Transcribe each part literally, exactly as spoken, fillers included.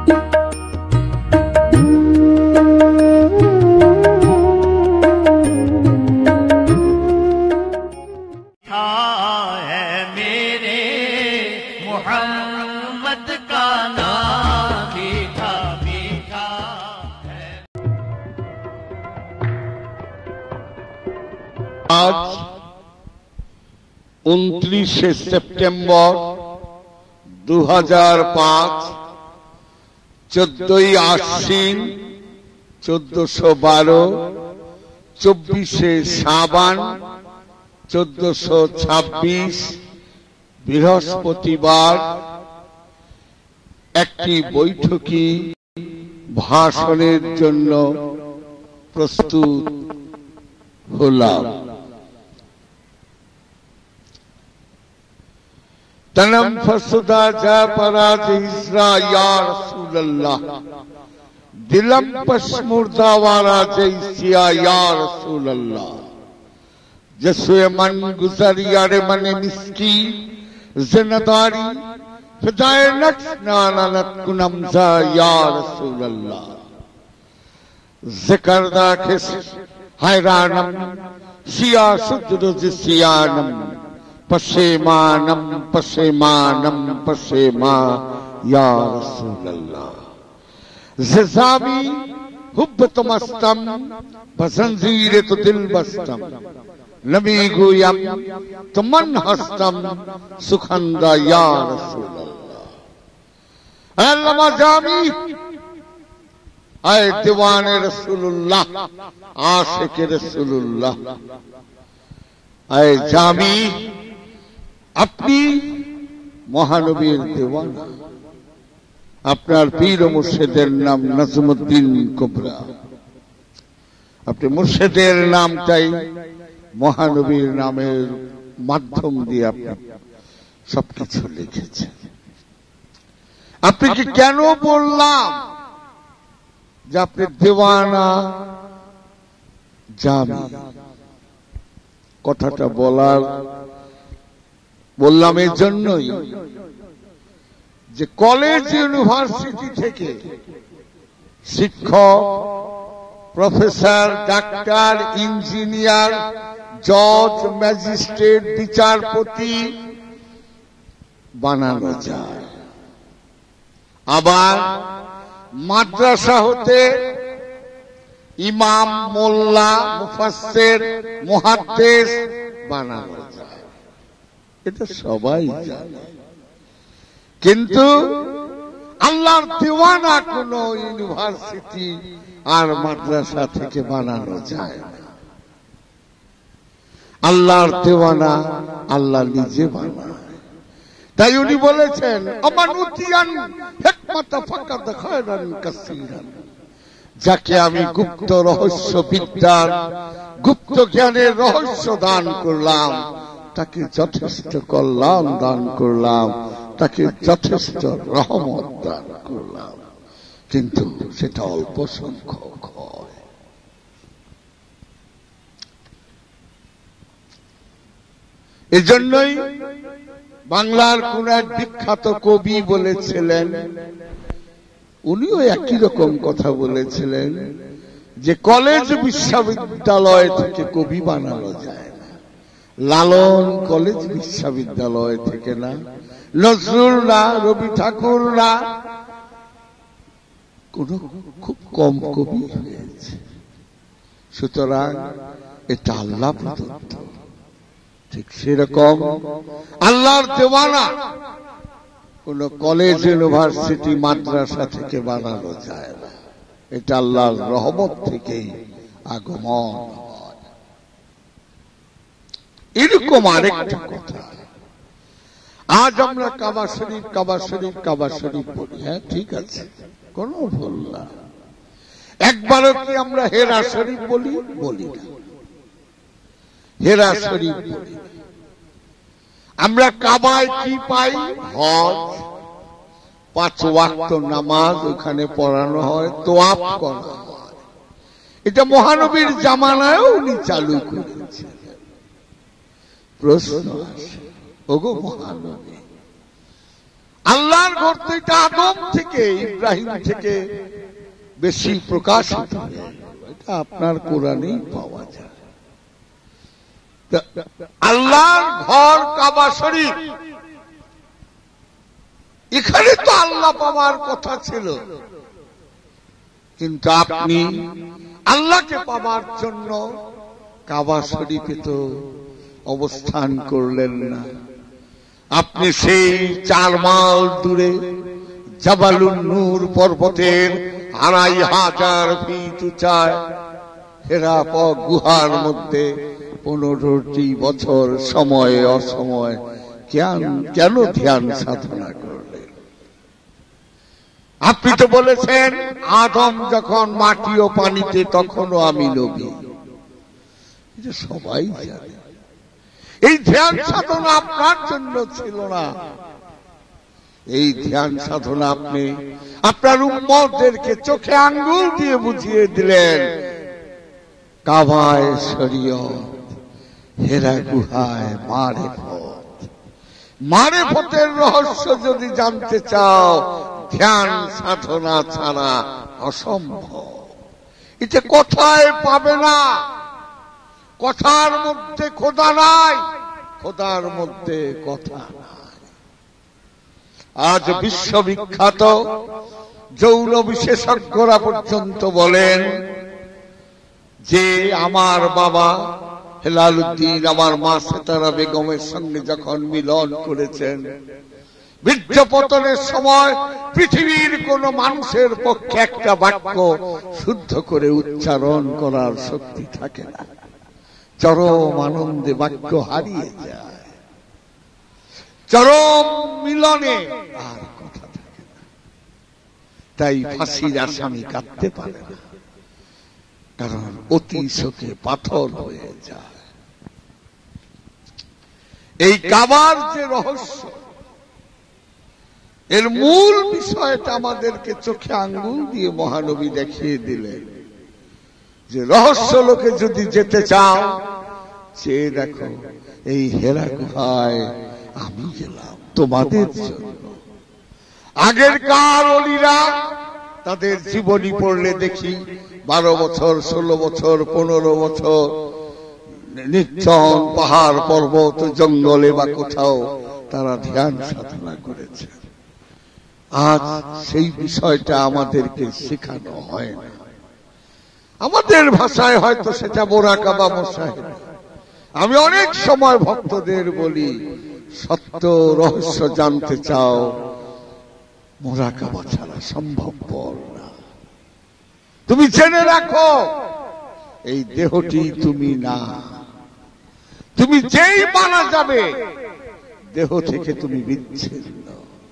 आज उनतीसे सेप्टेम्बर दो हजार पाँच चौदह आश्विन चौदह सौ बारो चौबीसे साबान चौदह सौ छब्बीस बृहस्पतिवार একটি বৈঠকি ভাষণের জন্য প্রস্তুত হলাম। तनम फसुदा जा पराज इस्रा या रसूल अल्लाह दिलम पश्मुर्दा वारा जैसिया या रसूल अल्लाह जसवे मन गुजर यारे मने मिस्की जिन्नदारी फिदाए नक्स नानत कुनम जा या रसूल अल्लाह जिकरदा खिस हैरानम सिया सुद्र जिसियानम पशेमानम पशेमानम पशेमा या रसूल अल्लाह ज़िज़ामी हुब्ब तुमस्तम बज़ंजीरे तो दिल बस्तम नबी गुयम तुमन हस्तम सुखंदा या रसूल अल्लाह अल्लामा जामी आए दीवाने रसूलुल्लाह आशिक रसूलुल्लाह आए जामी अपनी महानबीर दीवाना আপনার পীর ও মুর্শিদের নাম নজমুদ্দিন কুবরা আপনি মুর্শিদের নামটাই মহানবীর নামের মাধ্যম দিয়ে আপনি সবকিছু লিখেছেন। আপনি কি কেন বললাম যে আপনি দেওয়ানা জামি? কথাটা বলার বললাম এই জন্যই যে কলেজ ইউনিভার্সিটি থেকে শিক্ষক, প্রফেসর, ডাক্তার, ইঞ্জিনিয়ার, জজ, ম্যাজিস্ট্রেট, বিচারপতি বানানো যায়। আবার মাদ্রাসা হতে ইমাম, মোল্লা, মুফাসসির, মুহাদ্দিস বানানো যায়। এটা সবাই জানে, কিন্তু আল্লাহর দেওয়ানা কোন ইউনিভার্সিটি আর মাদ্রাসা থেকে বানানো যায় না। আল্লাহর দেওয়ানা আল্লাহ নিজে বানায়। তাই উনি বলেছেন আমান উতিয়ান হিকমাত ফাকাদ খায়রান কাসীরান, যাকে আমি গুপ্ত রহস্য বিদ্যার, গুপ্ত জ্ঞানের রহস্য দান করলাম তাকে যথেষ্ট কল্যাণ দান করলাম, তাকে যথেষ্ট রহমত দান করলাম, কিন্তু সেটা অল্প সংখ্যক হয়। এজন্যই বাংলার কোন এক বিখ্যাত কবি বলেছিলেন, উনিও একই রকম কথা বলেছিলেন যে কলেজ বিশ্ববিদ্যালয় থেকে কবি বানানো যায় না। লালন কলেজ বিশ্ববিদ্যালয় থেকে না, নজরুল না, রবি ঠাকুর না, কোন খুব কম কবি হয়েছে। সুতরাং এটা আল্লাহ প্রদত্ত। ঠিক সেরকম আল্লাহর দেওয়ানা কোন কলেজ, ইউনিভার্সিটি, মাদ্রাসা থেকে বানানো যায় না। এটা আল্লাহর রহমত থেকেই আগমন হয়। এরকম আরেকটা কথা, আজ আমরা কাবা শরীফ কাবা শরীফ কাবা শরীফ বলি, হ্যাঁ ঠিক আছে, কোন ভুল না। একবারও কি আমরা হেরা শরীফ বলি? বলি না, হেরা শরীফ বলি। আমরা কাবায় কি পাই? হজ, পাঁচ ওয়াক্ত নামাজ ওখানে পড়ানো হয়, তোয়াফ করা হয়। এটা মহানবীর জামানায় উনি চালু করেছিলেন। প্রশ্ন আসে, ওগো মহানবী, আল্লাহর ঘর তো এটা আদম থেকে ইব্রাহিম থেকে বেশি প্রকাশিত, এটা আপনার কোরআনেই পাওয়া যায়। আল্লাহর ঘর কাবা শরীফ, এখানে তো আল্লাহ পাওয়ার কথা ছিল, কিন্তু আপনি আল্লাহকে পাওয়ার জন্য কাবা শরীফে তো অবস্থান করলেন না। আপনি সেই চার মাইল দূরে জাবালুন নূর পর্বতের আড়াই হাজার ফিট উঁচায় হেরা গুহার মধ্যে পনেরোটি বছর সময় অসময় কেন কেন ধ্যান সাধনা করলেন? আপনি তো বলেছেন আদম যখন মাটি ও পানিতে তখনও আমি নবী, এটা সবাই জানে। এই ধ্যান সাধনা আপনার জন্য ছিল না, এই ধ্যান সাধনা আপনি আপনার উম্মতদেরকে চোখে আঙ্গুল দিয়ে বুঝিয়ে দিলেন। কাবায় শরীয়ত, হেরা গুহায় মারেফত। মারেফতের রহস্য যদি জানতে চাও, ধ্যান সাধনা ছাড়া অসম্ভব। এটা কোথায় পাবে না? কথার মধ্যে খোদা নাই, খোদার মধ্যে কথা নাই। আজ বিশ্ববিখ্যাত যৌন বিশেষজ্ঞরা পর্যন্ত বলেন যে আমার বাবা হেলালুদ্দিন আমার মা সেতারা বেগমের সঙ্গে যখন মিলন করেছেন, বীর্যপতনের সময় পৃথিবীর কোন মানুষের পক্ষে একটা বাক্য শুদ্ধ করে উচ্চারণ করার শক্তি থাকে না, চরম আনন্দে বাক্য হারিয়ে যায়, চরম মিলনে আর কথা থাকে না। তাই ফাঁসির আসামি কাঁদতে পারে না, কারণ অতি শোকে পাথর হয়ে যায়। এই কাবার যে রহস্য, এর মূল বিষয়টা আমাদেরকে চোখে আঙ্গুল দিয়ে মহানবী দেখিয়ে দিলেন যে রহস্য লোকে যদি যেতে চাও, সে দেখো এই হেরা গুহায় আমি গেলাম তোমাদের জন্য। আগের কাল ওলিরা তাদের জীবনী পড়লে দেখি বারো বছর ষোলো বছর পনেরো বছর নির্জন পাহাড় পর্বত জঙ্গলে বা কোথাও তারা ধ্যান সাধনা করেছে। আজ সেই বিষয়টা আমাদেরকে শেখানো হয় না। আমাদের ভাষায় হয়তো সেটা মোরাকাবা মুশাহিদা। আমি অনেক সময় ভক্তদের বলি, সত্য রহস্য জানতে চাও, মোরাকাবা ছাড়া সম্ভবপর না। তুমি জেনে রাখো এই দেহটি তুমি না, তুমি যেই মারা যাবে দেহ থেকে তুমি বিচ্ছিন্ন।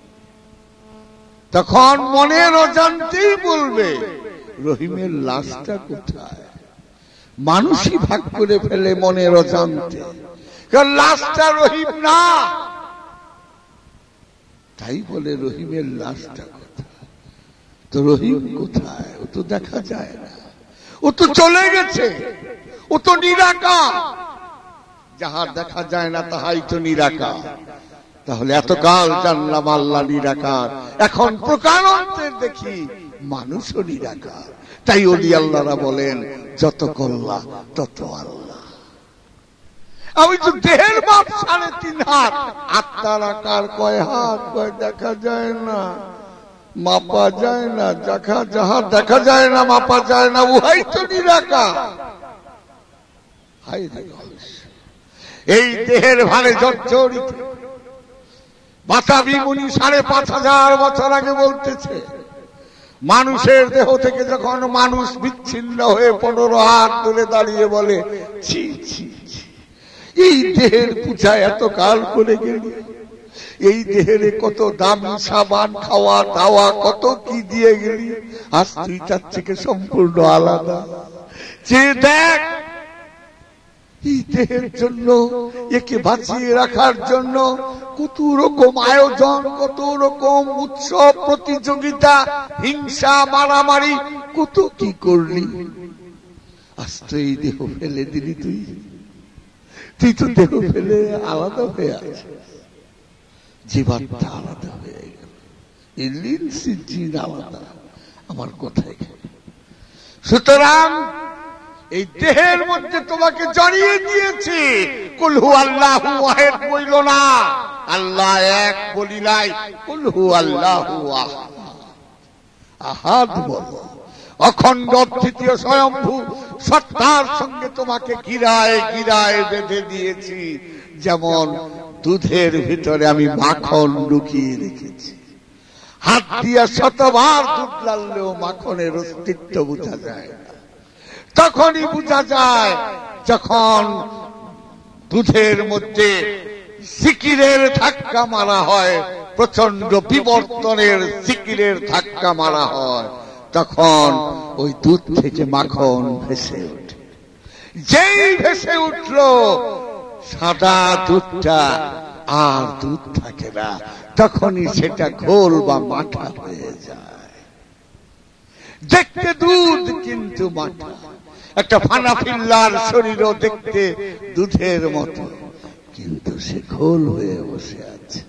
তখন মনের অজান্তেই বলবে রহিমের লাশটা কোথায়? মানুষই ভাগ করে ফেলে মনের অজান্তে, কারণ লাশটা রহিম না, তাই বলে রহিমের লাশটা কোথায়? তো রহিম কোথায়? ও তো দেখা যায় না, ও তো চলে গেছে, ও তো নিরাকার। যাহার দেখা যায় না তাহাই তো নিরাকার। তাহলে এতকাল জানলাম আল্লাহ নিরাকার, এখন প্রকারান্তের দেখি মানুষও নিরাকার। তাই ওলি আল্লাহরা বলেন যত কল্লা তত আল্লাহ। আমি তো দেহের মাপ সাড়ে তিন হাত, আত্মার আকার কয় হাত কয় দেখা যায় না, মাপা যায় না। দেখা যাহা দেখা যায় না, মাপা যায় না, উহাই তো নিরাকার। হাই রে এই দেহের ভারে জর্জরিত বাতাবি মুনি সাড়ে পাঁচ হাজার বছর আগে বলতেছে, মানুষের দেহ থেকে যখন মানুষ বিচ্ছিন্ন হয়ে পনেরো হাত তুলে দাঁড়িয়ে বলে ছি ছি ছি, এই দেহের পূজা এত কাল করে গেলি, এই দেহের কত দামি সাবান খাওয়া দাওয়া কত কি দিয়ে গেলি, আজ তুই তার থেকে সম্পূর্ণ আলাদা। যে দেখ এই দেহের জন্য, একে বাঁচিয়ে রাখার জন্য কত রকম আয়োজন, কত রকম উৎসব প্রতিযোগিতা, হিংসা মারামারি, কত কি করলি। আজ তো এই দেহ ফেলে দিলি, তুই তুই তো দেহ ফেলে আলাদা হয়ে আছিস, জীবাত্মা আলাদা হয়ে গেল। এই লিনসি জিন আলাদা, আমার কথায়। সুতরাং এই দেহের মধ্যে তোমাকে জড়িয়ে দিয়েছি, কুল হু আল্লাহু ওয়াহিদ বইল না, আল্লাহ এক বলি নাই, কুল হু আল্লাহু আহাদ বলো। অখণ্ড তৃতীয় স্বয়ম্ভু সত্তার সঙ্গে তোমাকে গিরায় গিরায় বেঁধে দিয়েছি, যেমন দুধের ভিতরে আমি মাখন ঢুকিয়ে রেখেছি। হাত দিয়া শতবার দুধ লাললেও মাখনের অস্তিত্ব বোঝা যায় না। তখনই বোঝা যায় যখন দুধের মধ্যে সিকিরের ধাক্কা মারা হয়, প্রচন্ড বিবর্তনের সিকিরের ধাক্কা মারা হয়, তখন ওই দুধ থেকে মাখন ভেসে ওঠে। যেই ভেসে উঠল সাদা দুধটা আর দুধ থাকে না, তখনই সেটা ঘোল বা মাঠা হয়ে যায়। দেখতে দুধ কিন্তু মাঠা। একটা ফানাফিল্লার শরীরও দেখতে দুধের মতো, কিন্তু সে ঘোল হয়ে বসে আছে।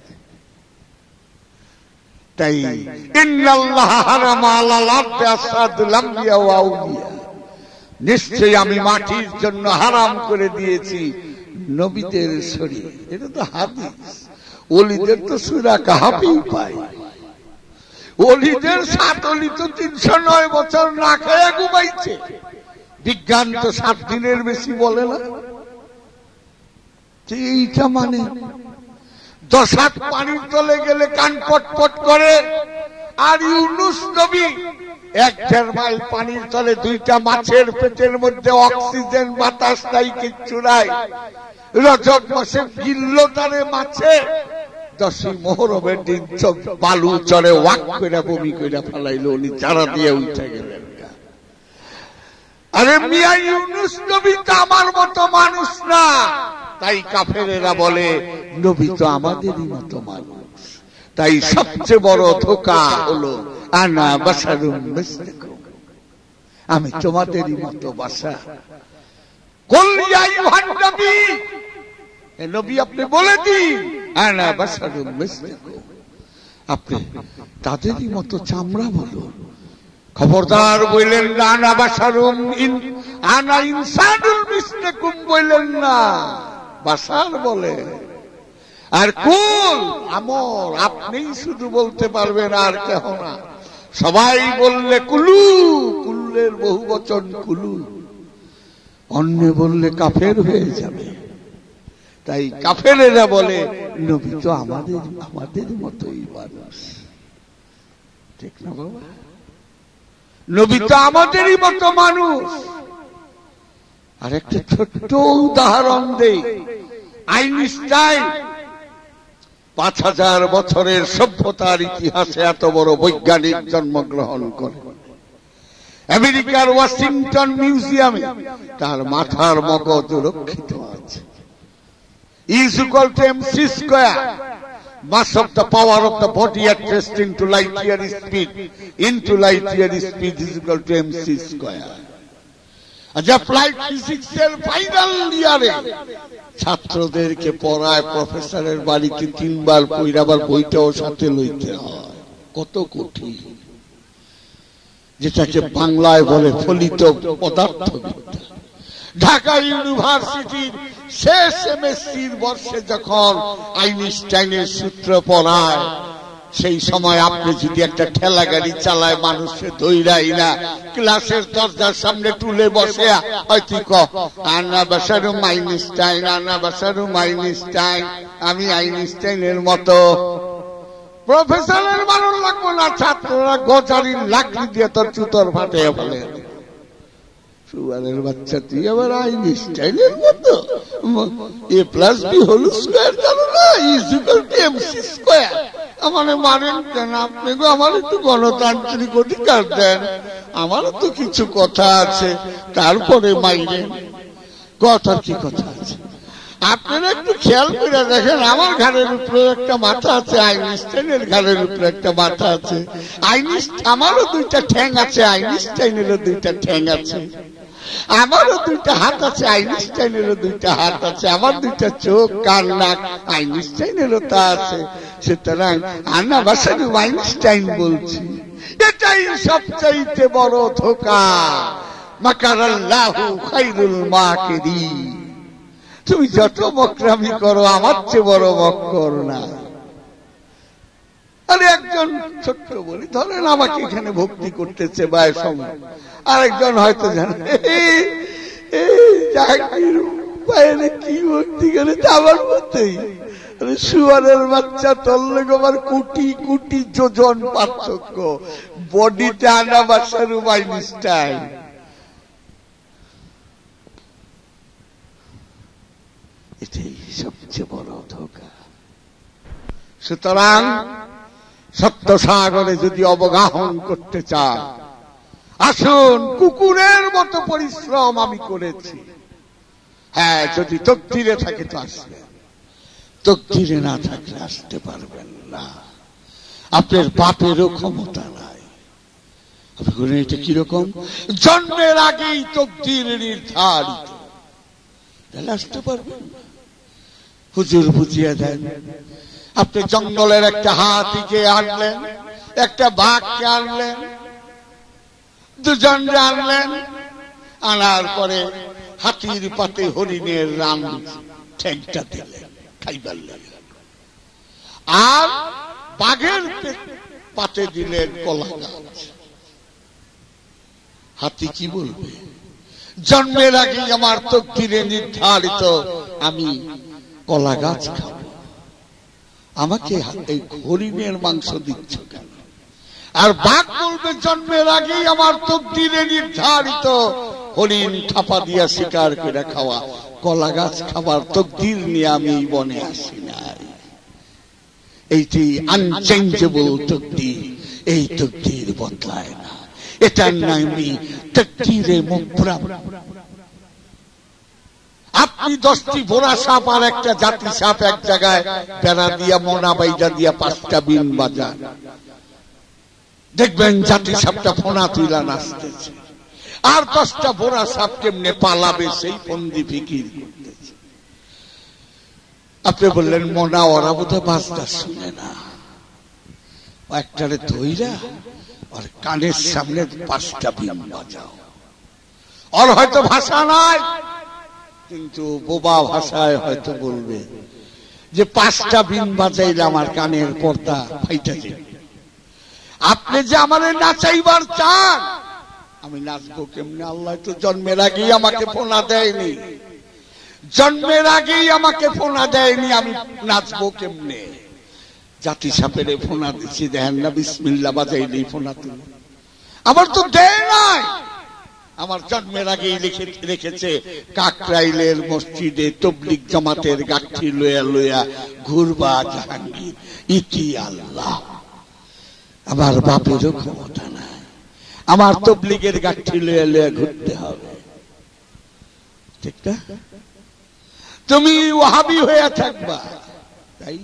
তাই ইন্নাল্লাহ হারামা আলাল আরদি আসাদুল আমবিয়া ওয়া আউলিয়া, নিশ্চয়ই আমি মাটির জন্য হারাম করে দিয়েছি নবীদের শরীর। এটা তো হাদিস। ওলিদের তো সূরা কাহাফেই পাই। ওলিদের সাত অলি তো তিনশো নয় বছর না খেয়ে ঘুমাইছে। বিজ্ঞান তো সাত দিনের বেশি বলে না। এইটা মানে দশ হাত পানির তলে গেলে কান পটপট করে, আর ইউনুস নবী এক দেড় মাইল পানির তলে, দুইটা মাছের পেটের মধ্যে অক্সিজেন বাতাস নাই, কিচ্ছু নাই। রজব মাসে গিল্ল তারে মাছে, দশই মোহরমের দিন বালু চরে ওয়াক করে বমি করে ফেলাইলো, উনি চারা দিয়ে উঠে গেলেন। আরে মিয়া, ইউনুস নবী তো আমার মতো মানুষ না। তাই কাফেরেরা বলে নবী তো আমাদেরই মতো মানুষ। তাই সবচেয়ে বড় ধোঁকা হলো আনা বাশারুম মিসলুকুম, আমি তোমাদেরই মতো বাশা। কুল ইয়া আইয়ুহান নবী, এ নবী আপনি বলে দিন আনা বাশারুম মিসলুকুম, আপনি তাদেরই মতো চামড়া বলুন। খবরদার বললেন না আনা বাশারুম ইন আনা ইনসানুল মিসলুকুম বললেন না, বাশার বলে। আর কুল আমর, আপনিই শুধু বলতে পারবেন, আর কেহ না। সবাই বললে কুলু, কুল্লের বহু বচন কুলু, অন্য বললে কাফের হয়ে যাবে। তাই কাফেরেরা বলে নবী তো আমাদের আমাদের মতোই মানুষ। ঠিক না বাবা? নবী তো আমাদেরই মতো মানুষ। আর একটা ছোট্ট উদাহরণ দেই। আইনস্টাইন পাঁচ হাজার বছরের সভ্যতার ইতিহাসে এত বড় বৈজ্ঞানিক জন্মগ্রহণ করে। আমেরিকার ওয়াশিংটন মিউজিয়ামে তার মাথার মগজ রক্ষিত আছে। Is equal to M C square, mass of the power of the body addressed into light year speed into light year speed is equal to m c square. আজ অ্যাপ্লাইড ফিজিক্স এর final ইয়ারে ছাত্রদেরকে পড়ায়, প্রফেসরের বাড়িতে তিনবার পড়াবার বইটাও সাথে লইতে হয়। কত কঠিন, যেটাকে বাংলায় বলে ফলিত পদার্থবিদ্যা। ঢাকা ইউনিভার্সিটির শেষ সেমেস্ট্রির বর্ষে যখন আইনস্টাইনের সূত্র পড়ায়, সেই সময় আপনি যদি একটা ঠেলা গাড়ি চালায়, মানুষের দৈরাই না, ক্লাসের দরজার সামনে টুলে বসে হয়তো ক আনা বাসারু আইনস্টাইন, আনা বাসারু আইনস্টাইন, আমি আইনস্টাইনের মতো। প্রফেসরের ভালো লাগবো না, ছাত্ররা গোচারির লাকড়ি দিয়ে তোর চুতর ফাটে বলে, সুয়ারের বাচ্চা তুই আবার আইনস্টাইনের মতো। A plus B whole square জানো না, is equal to M C square. আমারে মারেন কেন আপনি গো? আমার একটু গণতান্ত্রিক অধিকার দেন, আমারও তো কিছু কথা আছে। তারপরে মাইরেন, কথার কি কথা আছে? আপনারা একটু খেয়াল করে দেখেন, আমার ঘাড়ের উপরে একটা মাথা আছে, আইনস্টাইনের ঘাড়ের উপরে একটা মাথা আছে। আইনস্টাইন আমারও দুইটা ঠ্যাং আছে, আইনস্টাইনেরও দুইটা ঠ্যাং আছে। আমারও দুইটা হাত আছে, আইনস্টাইনেরও দুইটা হাত আছে। আমার দুইটা চোখ, কান, নাক, আইনস্টাইনেরও তা আছে। সুতরাং আনা বাসার ওয়াইনস্টাইন বলছি, এটাই সবচাইতে বড় ধোঁকা। মাকারাল্লাহু খায়রুল মাকিরিন। তুমি যত বকরামি করো আমার চেয়ে বড় মক্কর না। আরে একজন ছোট্ট বলি ধরেন আমাকে এখানে ভক্তি করতেছে বা সময়, আরেকজন হয়তো জানে বাইরে কি ভক্তি করে আমার মতোই শুয়ারের বাচ্চা তল্লে গোবার কোটি কোটি যোজন পার্থক্য, বডিতে আনা বাসার ওয়াইনস্টাইন। এটাই সবচেয়ে বড় ধোঁকা। সুতরাং সত্য সাগরে যদি অবগাহন করতে চান, আসুন, কুকুরের মতো পরিশ্রম আমি করেছি। হ্যাঁ, যদি তকদিরে থাকে তো আসবে, তকদিরে না থাকলে আসতে পারবেন না। আপনার বাপেরও ক্ষমতা নাই। এটা কিরকম? জন্মের আগেই তকদির নির্ধারিত, তাহলে আসতে পারবেন না। হুজুর বুঝিয়ে দেন, আপনি জঙ্গলের একটা হাতিকে আনলেন, একটা বাঘকে আনলেন, দুজন আনলেন, আনার পরে হাতির পাতে হরিণের রান ঠেকটা দিলেন খাইবার লাগে, আর বাঘের পাতে দিলেন কলা গাছ। হাতি কি বলবে? জন্মের আগে আমার তকদিরে নির্ধারিত আমি কলা গাছ খাবো, আমাকে এই হরিণের মাংস দিচ্ছ কেন? আর বাঘ বলবে জন্মের আগেই আমার তকদিরে নির্ধারিত হরিণ থাপা দিয়া শিকার করে খাওয়া, কলা গাছ খাবার তকদির নিয়ে আমি বনে আসি নাই। এইটি আনচেঞ্জেবল তকদির, এই তকদির বদলায় না। এটার নামই তকদিরে মুবরাম। আপনি দশটি ভোরা সাপ আর একটা জাতি সাপ এক জায়গায় বেড়া দিয়া মোনা বাইজা দিয়া পাঁচটা বিন বাজান, দেখবেন জাতি সাপটা ফোনা তুইলা নাচতেছে, আর দশটা ভোরা সাপ কেমনে পালাবে সেই ফন্দি ফিকির করতেছে। আপনি বললেন মোনা ওরা বোধহয় বাজটা শুনে না, একটারে ধইরা আর কানের সামনে পাঁচটা বিন বাজাও। আর হয়তো ভাষা নাই, কিন্তু বোবা ভাষায় হয়তো বলবে যে পাঁচটা বিন বাজাইলে আমার কানের পর্দা ফাইটা যাবে। আপনি যে আমার নাচাইবার চান, আমি নাচবো কেমনে? আল্লাহ তো জন্মের আগেই আমাকে ফোনা দেয়নি, জন্মের আগেই আমাকে ফোনা দেয়নি, আমি নাচবো কেমনে? জাতি সাপেরে ফোনা দিচ্ছি, দেখেন না বিসমিল্লাহ বাজাইলেই ফোনা তুলে। আমার তো দেয় নাই, আমার জন্মের আগেই লিখে রেখেছে কাকরাইলের মসজিদে তবলিগ জামাতের গাঠি লইয়া লইয়া ঘুরবা জাহাঙ্গীর, ইতি আল্লাহ। আমার বাপেরও ক্ষমতা নাই, আমার তবলিগের গাঠি লইয়া লইয়া ঘুরতে হবে, ঠিক না? তুমি ওয়াহাবি হয়ে থাকবা, তাই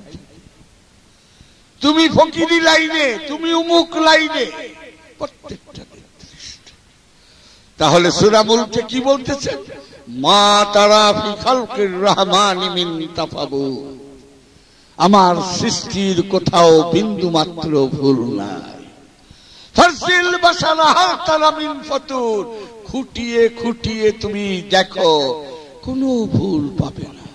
তুমি ফকিরি লাইনে, তুমি উমুক লাইনে, প্রত্যেকটা। তাহলে সূরা মুলকে কি বলতেছেন? মা তারা ফি খালকির রহমানি মিন তাফাবুত, আমার সৃষ্টির কোথাও বিন্দু মাত্র ভুল নাই। ফারসিল বাশারাহা তারা মিন ফাতুর, খুঁটিয়ে খুঁটিয়ে তুমি দেখো কোনো ভুল পাবে না।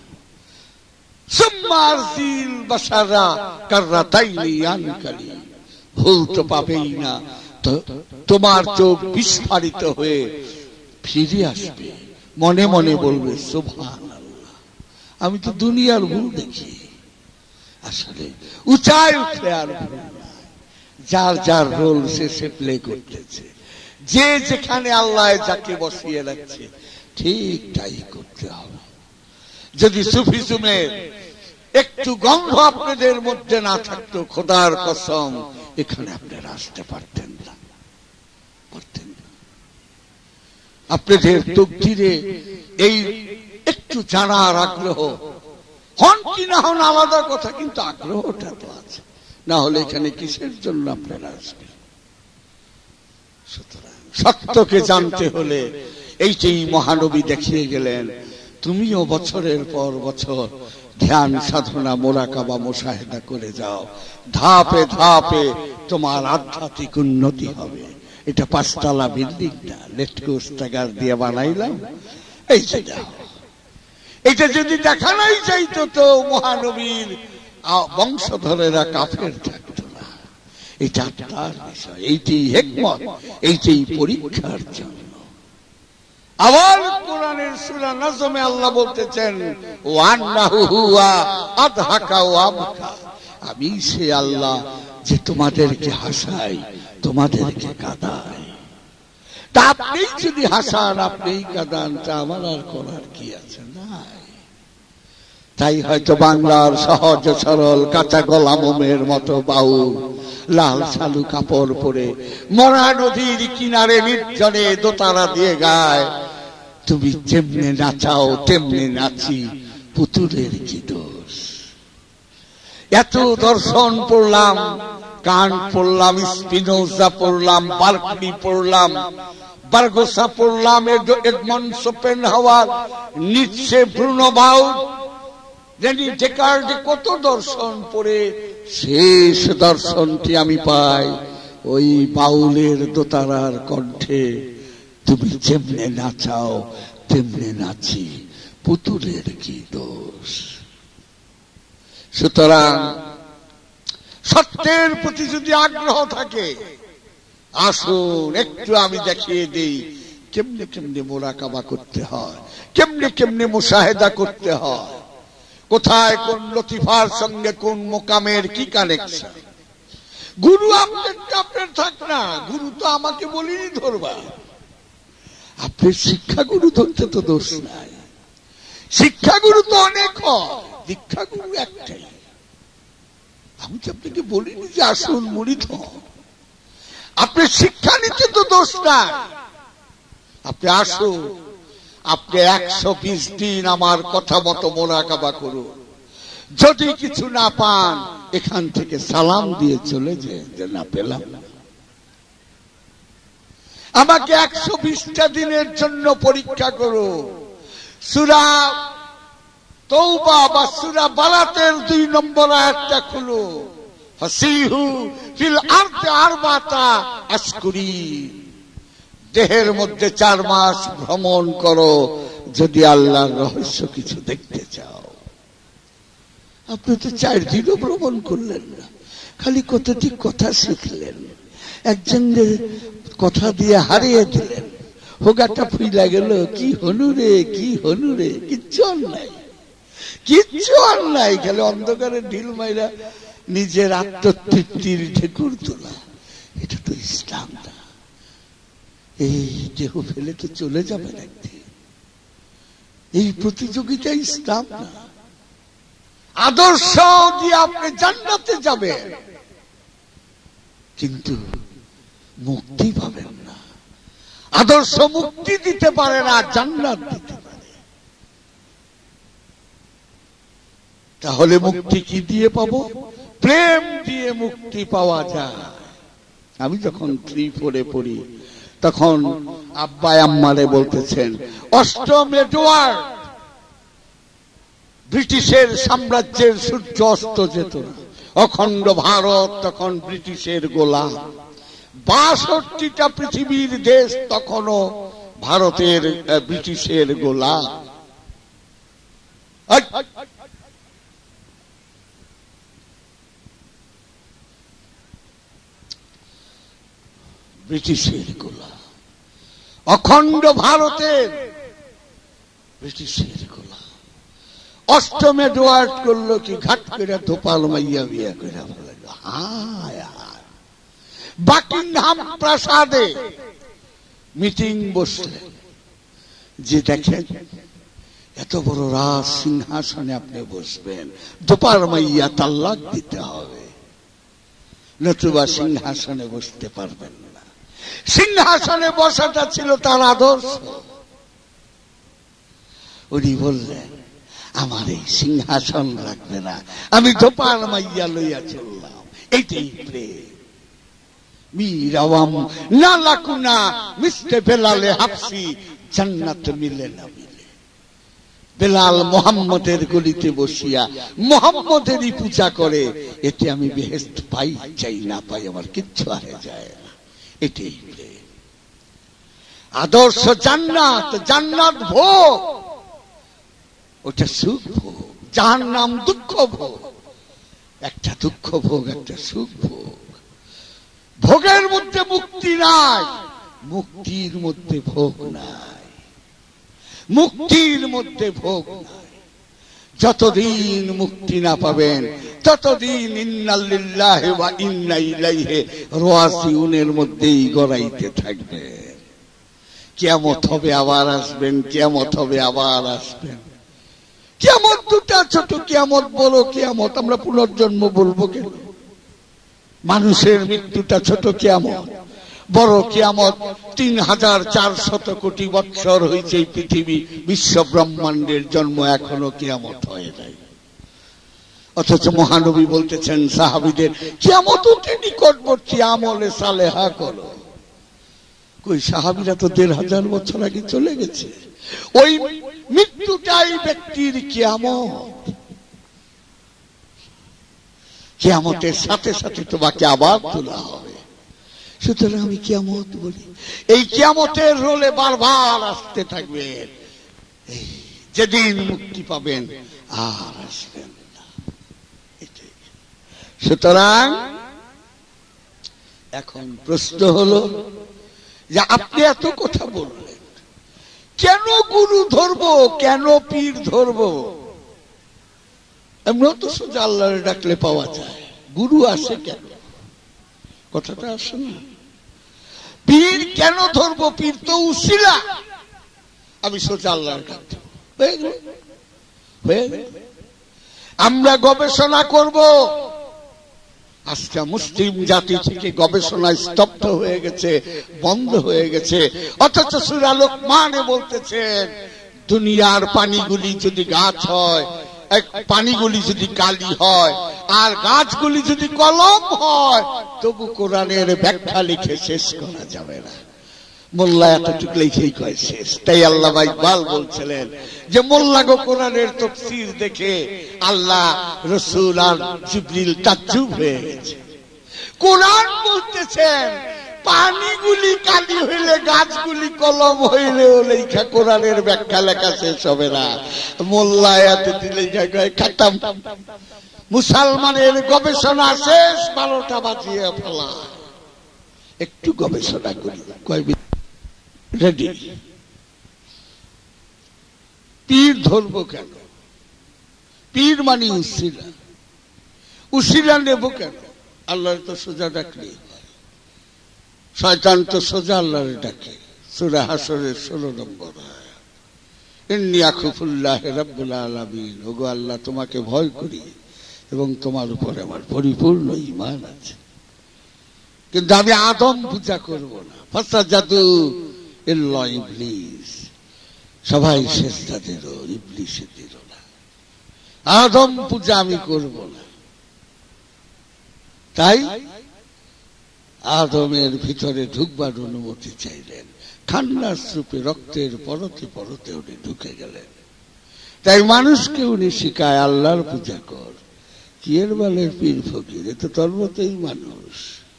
সুম্মারসিল বাশারা কাররাতাইনি আনকালি, ভুল তো পাবেই না, তোমার চোখ বিস্ফারিত হয়ে ফিরে আসবে, মনে মনে বলবে সুবহানাল্লাহ, আমি তো দুনিয়ার ভুল দেখি। আসলে উঁচায় উঠলে আর ভুল নাই, যার যার রোল সে সে প্লে করতেছে, যে যেখানে আল্লাহ যাকে বসিয়ে রাখছে ঠিক তাই করতে হবে। যদি সুফিজমের একটু গন্ধ আপনাদের মধ্যে না থাকতো, খোদার কসম এখানে আপনারা আসতে পারতেন না, পারতেন না। আপনাদের তকদিরে এই একটু জানার আগ্রহ, হন কি না হন আলাদা কথা, কিন্তু আগ্রহটা তো আছে, না হলে এখানে কিসের জন্য আপনারা আসবেন? সুতরাং সত্যকে জানতে হলে এইটাই মহানবী দেখিয়ে গেলেন। তুমিও বছরের পর বছর ধ্যান সাধনা মোরাকাবা মুশাহেদা করে যাও, ধাপে ধাপে তোমার আধ্যাত্মিক উন্নতি হবে। এটা পাঁচতলা বিল্ডিং না, লেটকোস টাকার দিয়ে বানাইলাম, এই যে এটা যদি দেখানোই চাইতো তো মহানবীর বংশধরেরা কাফের থাকতো না। এটা তার বিষয়, এইটাই হিকমত, এইটাই পরীক্ষার জন্য। আবার কোরআনের সূরা নাজমে আল্লাহ বলতেছেন, ওয়ান্নাহু হুয়া আদহাকা ওয়া আবকা, আমি সে আল্লাহ যে তোমাদেরকে হাসাই, তোমাদেরকে কাঁদাই। তা আপনি যদি হাসান, আপনিই কাঁদান, তা আমার আর করার কি আছে? নাই। তাই হয়তো বাংলার সহজ সরল কাঁচা গোলামের মতো বাউল লাল শালু কাপড় পরে মরা নদীর কিনারে নির্জনে দোতারা দিয়ে গায়, তুমি যেমনে নাচাও তেমনি নাচি, পুতুলের কি দোষ? এত দর্শন পড়লাম, কান পড়লাম, স্পিনোজা পড়লাম, বার্কলি পড়লাম, বার্গোসা পড়লাম, এডমন্ড শোপেনহাওয়ার, নিৎসে, ব্রুনো বাউল, রেনি ডেকার্ড, কত দর্শন পড়ে শেষ দর্শনটি আমি পাই ওই বাউলের দোতারার কণ্ঠে, তুমি যেমনে নাচাও তেমনে নাচি, পুতুলের কি দোষ? সুতরাং সত্যের প্রতি যদি আগ্রহ থাকে, আসুন একটু আমি দেখিয়ে দেই কেমনে কেমনে মোরাকাবা করতে হয়, কেমনে কেমনে মুশাহেদা করতে হয়, কোথায় কোন লতিফার সঙ্গে কোন মোকামের কি কানেকশন। গুরু আপনার আপনার থাক না, গুরু তো আমাকে বলিনি ধরবা, আপনার শিক্ষাগুরু ধরতে তো দোষ নাই। শিক্ষাগুরু তো অনেক হয়, দীক্ষাগুরু একটাই। আমি তো আপনাকে বলিনি যে আসুন মুরিদ হন, আপনি শিক্ষা নিতে তো দোষ নাই। আপনি আসুন, আপনি একশো বিশ দিন আমার কথা মতো মোরাকাবা করুন, যদি কিছু না পান এখান থেকে সালাম দিয়ে চলে যায় যে না পেলাম না। আমাকে একশো বিশটা দিনের জন্য পরীক্ষা করো, সূরা তওবা বা সূরা বারাতের দুই নম্বর আয়াতটা খুলো, ফাসিহু ফিল আরদি আরবাতা আশকুরি, দেহের মধ্যে চার মাস ভ্রমণ করো যদি আল্লাহর রহস্য কিছু দেখতে চাও। আপনি তো চার দিনও ভ্রমণ করলেন না, খালি কতটি কথা শিখলেন, একজনের কথা দিয়ে হারিয়ে দিলেন, হোগাটা ফুইলা গেল, কি হনুরে কি হনুরে, কিচ্ছু আর নাই, কিচ্ছু আর নাই, খালি অন্ধকারে ঢিল মাইরা নিজের আত্মতৃপ্তির ঢেকুর তোলা। এটা তো ইসলাম না। এই দেহ ফেলে তো চলে যাবে একদিন, এই প্রতিযোগিতা ইসলাম না। আদর্শ দিয়ে আপনি জান্নাতে যাবেন, কিন্তু মুক্তি পাবেন না। আদর্শ মুক্তি দিতে পারে না, জান্নাত দিতে পারে। তাহলে মুক্তি কি দিয়ে পাবো? প্রেম দিয়ে মুক্তি পাওয়া যায়। আমি যখন থ্রি ফোরে পড়ি তখন আব্বা আম্মারে বলতেছেন, অষ্টম এডওয়ার্ড, ব্রিটিশের সাম্রাজ্যের সূর্য অস্ত যেত না, অখণ্ড ভারত তখন ব্রিটিশের গোলাম, বাষট্টিটা পৃথিবীর দেশ তখনও ভারতের ব্রিটিশের গোলাম। ব্রিটিশের গোলাম, অখণ্ড ভারতের ব্রিটিশের গোলাম। অষ্টম এডওয়ার্ড করলো কি, ঘাট করে ধোপাল মাইয়া বিয়া করে বলে, হায় বাকিংহাম প্রাসাদে মিটিং বসলেন, যে দেখেন এত বড় রাজ সিংহাসনে আপনি বসবেন, ধোপাল মাইয়া তাল্লাক দিতে হবে, নতুবা সিংহাসনে বসতে পারবেন না। সিংহাসনে বসাটা ছিল তার আদর্শ। উনি বললেন, আমার এই সিংহাসন রাখবে না, আমি ধোপাল মাইয়া লইয়া চললাম। এইটাই প্রেম। মীরাওয়াম না লাকুনা মিস্তে বেলালে হাফসি, জান্নাত মিলে না মিলে। বেলাল মোহাম্মদের গলিতে বসিয়া মোহাম্মদেরই পূজা করে, এতে আমি বেহেশত পাই চাই না পাই আমার কিচ্ছু আরে যায় না। এটাই আদর্শ জান্নাত। জান্নাত ভোগ, ওটা সুখ ভোগ। জাহান্নাম দুঃখ ভোগ। একটা দুঃখ ভোগ, একটা সুখ ভোগ। ভোগের মধ্যে মুক্তি নাই, মুক্তির মধ্যে ভোগ নাই। মুক্তির মধ্যে ভোগ নাই। যতদিন মুক্তি না পাবেন ততদিন ইন্না লিল্লাহি ওয়া ইন্না ইলাইহি রাজিউনের মধ্যেই গড়াইতে থাকবেন। কিয়ামত হবে আবার আসবেন, কিয়ামত হবে আবার আসবেন। কিয়ামত দুটা, ছোট কিয়ামত বড় কিয়ামত। আমরা পুনর্জন্ম বলবো কেন? মানুষের মৃত্যুটা ছোট কিয়ামত, বড় কিয়ামত তিন হাজার চার শত কোটি বৎসর হয়েছে এই পৃথিবী বিশ্ব ব্রহ্মাণ্ডের জন্ম, এখনো কিয়ামত হয় নাই। অথচ মহানবী বলতেছেন সাহাবীদের, কিয়ামত অতি নিকটবর্তী, আমলে সালেহা করো। কই সাহাবীরা তো দেড় হাজার বছর আগে চলে গেছে। ওই মৃত্যুটাই ব্যক্তির কিয়ামত। কিয়ামতের সাথে সাথে তোমাকে আবার তোলা হবে। সুতরাং আমি কিয়ামত বলি। এই কিয়ামতের রোলে বারবার আসতে থাকবেন। যেদিন মুক্তি পাবেন আর আসবেন না। সুতরাং এখন প্রশ্ন হলো যে আপনি এত কথা বললেন, কেন গুরু ধরবো, কেন পীর ধরবো? এমন তো সোজা আল্লাহরে ডাকলে পাওয়া যায়, গুরু আসে কেন? কথাটা আসে না। পীর কেন ধরবো? পীর তো উসিলা। আমি সোজা আল্লাহরে ডাকতে হয়ে গেল, হয়ে গেল। আমরা গবেষণা করব। আজকে মুসলিম জাতি থেকে গবেষণা স্তব্ধ হয়ে গেছে, বন্ধ হয়ে গেছে। অথচ সূরা লোকমানে বলতেছেন, দুনিয়ার পানিগুলি যদি গাছ হয়, পানিগুলি যদি কালি হয়, আর গাছগুলি যদি কলম হয়, তবু কোরআনের ব্যাখ্যা লিখে শেষ করা যাবে না। মোল্লা এতটুকু লিখেই কয় শেষ। তাই আল্লামা ইকবাল বলছিলেন যে মোল্লা গো কোরআনের তাফসীর দেখে আল্লাহ, রাসূল আর জিবরিল তাজ্জুব হয়ে গেছে। কোরআন বলতেছেন পানিগুলি কালি হইলে গাছগুলি কলম হইলেও লেখা, কোরআনের ব্যাখ্যা লেখা শেষ হবে না। মোল্লা এত লেখা কয় খাতাম। মুসলমানের গবেষণা শেষ, বারোটা বাজিয়ে ফেলা। একটু গবেষণা করি, কয় রেডি। পীর ধরব কেন? পীর মানে উসিলা। উসিলা নেব কেন? আল্লাহর তো সোজা ডাকলে, শয়তান তো সোজা আল্লাহরে ডাকে। সূরা হাসরের ষোলো নম্বর আয়াত, ইন্নী আখাফুল্লাহ রাব্বুল আলামিন। ওগো আল্লাহ, তোমাকে ভয় করি এবং তোমার উপরে আমার পরিপূর্ণ ঈমান আছে, কিন্তু আমি আদম পূজা করব না। ফাসাজাদু ইল্লা ইবলিস, সবাই সেজদা দিল, ইবলিস দিল না। আদম পূজা আমি করব না। তাই আদমের ভিতরে ঢুকবার অনুমতি চাইলেন। খান্নাস রূপে রক্তের পরতে পরতে উনি ঢুকে গেলেন। তাই মানুষকে উনি শিখায় আল্লাহর পূজা কর। কি এর বালের পীর ফকির? এ তো তোর মতোই মানুষ।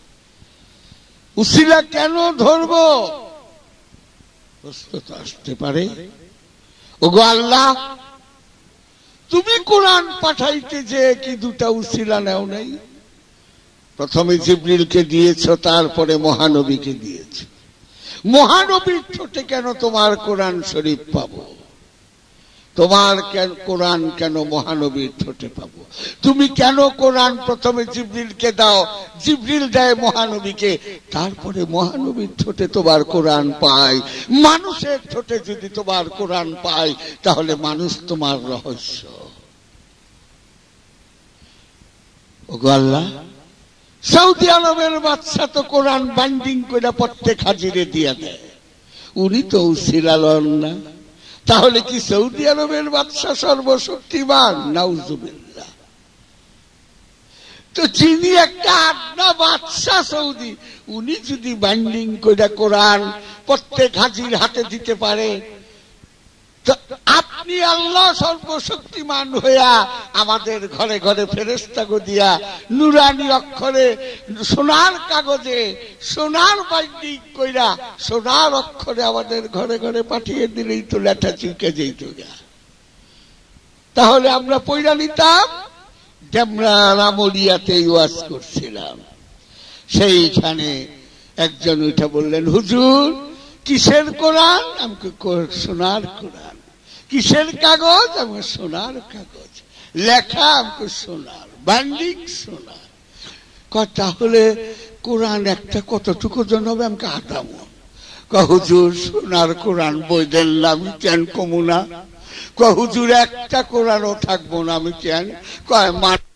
উসিলা কেন ধরব? প্রশ্ন তো আসতে পারে। ওগো আল্লাহ, তুমি কোরআন পাঠাইতে যে কি দুটা উসিলা নেও নাই? প্রথমে জিবরিলকে দিয়েছ, তারপরে মহানবীকে দিয়েছ। মহানবীর ঠোঁটে কেন তোমার কোরআন শরীফ পাবো? তোমার কেন কোরআন কেন মহানবীর ঠোঁটে পাবো? তুমি কেন কোরআন প্রথমে জিবরিলকে দাও, জিবরিল দেয় মহানবীকে, তারপরে মহানবীর ঠোঁটে তোমার কোরআন পায়? মানুষের ঠোঁটে যদি তোমার কোরআন পায়, তাহলে মানুষ তোমার রহস্য। ওগো আল্লাহ, সৌদি আরবের বাদশা তো কোরআন বাইন্ডিং করে প্রত্যেক হাজিরে দিয়ে দেয়, উনি তো উসিলা লন না। তাহলে কি সৌদি আরবের বাদশা সর্বশক্তিমান? নাউজুবিল্লাহ। তো যিনি একটা আড্ডা বাদশা সৌদি, উনি যদি বাইন্ডিং করে কোরআন প্রত্যেক হাজির হাতে দিতে পারে, তো আপনি আল্লাহ সর্বশক্তিমান হইয়া আমাদের ঘরে ঘরে ফেরেশতাকে দিয়া নুরানি অক্ষরে সোনার কাগজে সোনার বাইন্ডিং কইরা সোনার অক্ষরে আমাদের ঘরে ঘরে পাঠিয়ে দিলেই তো লেখা চুকে যেত গা। তাহলে আমরা পয়রা নিতাম। ডেমরা রামলিয়াতে ওয়াজ করছিলাম, সেইখানে একজন উঠে বললেন, হুজুর কিসের কোরআন? আমাকে সোনার কোরআন। কিসের কাগজ? আমাকে সোনার কাগজ। লেখা আমাকে সোনার, বাইন্ডিং সোনার। তাহলে কোরআন একটা কতটুকু জন হবে? আমাকে আধা মন। হুজুর সোনার কোরআন বই দেন না, আমি কেন কমু না? হুজুর একটা কোরআনও থাকবো না, আমি কেন? কয় মান